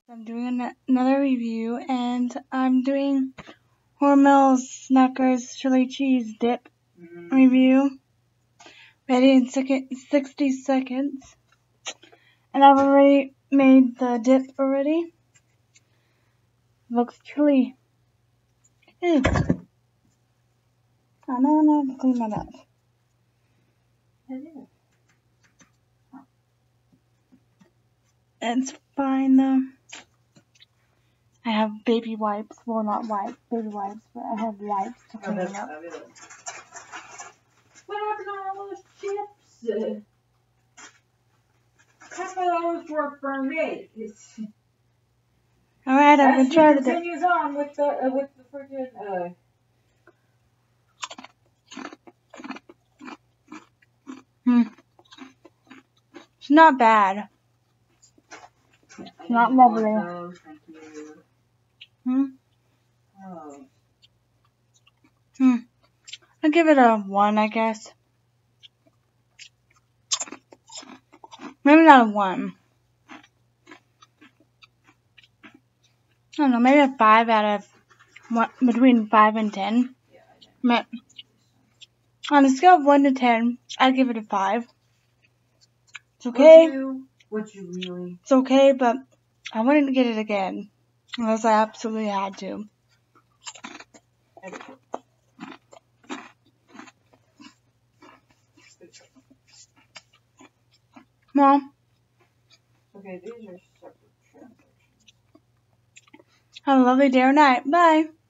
I'm doing another review, and I'm doing Hormel Snuckers chili cheese dip review. Ready in 60 seconds. And I've already made the dip already. Looks chilly. Ew. Oh, no, I have to clean that up. It's fine though. I have baby wipes. Well, not wipes, baby wipes, but I have wipes to clean it up. What happened to all those chips? Half of those were for me. Alright, I'm gonna try to dip. Continues on with the freaking It's not bad. It's not lovely. Thank you. I'll give it a 1, I guess. Maybe not a 1. I don't know, maybe a 5 out of between 5 and 10. But on a scale of 1 to 10, I'd give it a 5. It's okay. Would you really? It's okay, but I wouldn't get it again unless I absolutely had to. Mom. Okay, these are separate transactions. Have a lovely day or night. Bye.